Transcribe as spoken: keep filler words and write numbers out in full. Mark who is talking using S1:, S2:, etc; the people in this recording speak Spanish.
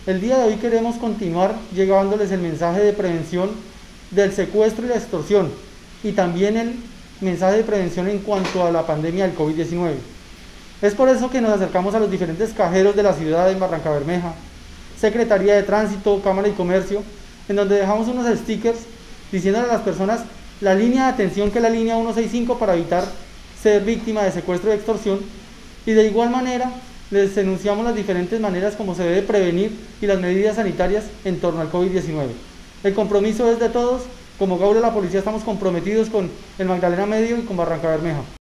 S1: El día de hoy queremos continuar llevándoles el mensaje de prevención del secuestro y la extorsión, y también el mensaje de prevención en cuanto a la pandemia del COVID diecinueve. Es por eso que nos acercamos a los diferentes cajeros de la ciudad en Barrancabermeja, Secretaría de Tránsito, Cámara y Comercio, en donde dejamos unos stickers diciéndole a las personas la línea de atención, que es la línea ciento sesenta y cinco, para evitar ser víctima de secuestro y extorsión, y de igual manera les denunciamos las diferentes maneras como se debe prevenir y las medidas sanitarias en torno al COVID diecinueve. El compromiso es de todos. Como Gaula La Policía estamos comprometidos con el Magdalena Medio y con Barrancabermeja.